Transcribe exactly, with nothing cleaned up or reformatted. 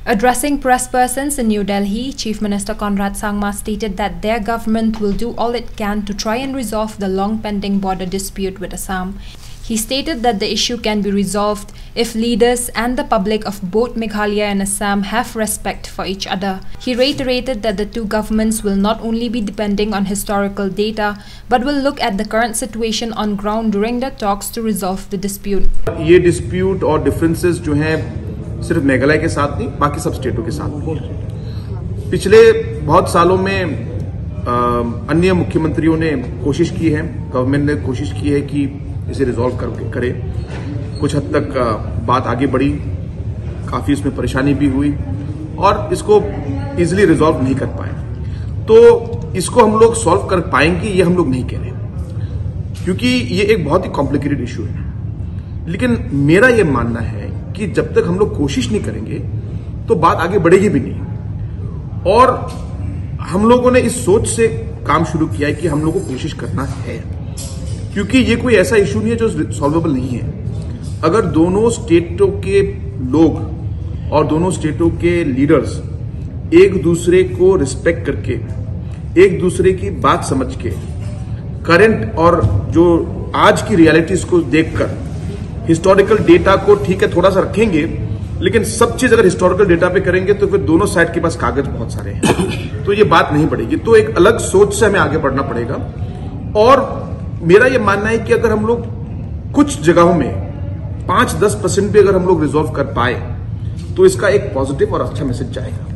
Addressing press persons in New Delhi, Chief Minister Conrad Sangma stated that their government will do all it can to try and resolve the long-pending border dispute with Assam. He stated that the issue can be resolved if leaders and the public of both Meghalaya and Assam have respect for each other. He reiterated that the two governments will not only be depending on historical data, but will look at the current situation on ground during the talks to resolve the dispute. ये dispute और differences जो हैं सिर्फ मेघालय के साथ नहीं, बाकी सब स्टेटों के साथ नहीं। पिछले बहुत सालों में अन्य मुख्यमंत्रियों ने कोशिश की है, गवर्नमेंट ने कोशिश की है कि इसे रिजॉल्व कर करे। कुछ हद तक बात आगे बढ़ी, काफी इसमें परेशानी भी हुई और इसको इजीली रिजॉल्व नहीं कर पाए। तो इसको हम लोग सॉल्व कर पाएंगे ये हम लोग नहीं कह रहे, क्योंकि ये एक बहुत ही कॉम्प्लिकेटेड इशू है। लेकिन मेरा ये मानना है कि जब तक हम लोग कोशिश नहीं करेंगे तो बात आगे बढ़ेगी भी नहीं। और हम लोगों ने इस सोच से काम शुरू किया है कि हम लोगों को कोशिश करना है, क्योंकि ये कोई ऐसा इशू नहीं है जो सॉल्वेबल नहीं है। अगर दोनों स्टेटों के लोग और दोनों स्टेटों के लीडर्स एक दूसरे को रिस्पेक्ट करके, एक दूसरे की बात समझ के, करंट और जो आज की रियलिटीज को देखकर, हिस्टोरिकल डेटा को ठीक है थोड़ा सा रखेंगे, लेकिन सब चीज अगर हिस्टोरिकल डेटा पे करेंगे तो फिर दोनों साइड के पास कागज बहुत सारे हैं, तो ये बात नहीं बढ़ेगी। तो एक अलग सोच से हमें आगे बढ़ना पड़ेगा। और मेरा ये मानना है कि अगर हम लोग कुछ जगहों में पांच दस परसेंट भी अगर हम लोग रिजॉल्व कर पाए तो इसका एक पॉजिटिव और अच्छा मैसेज जाएगा।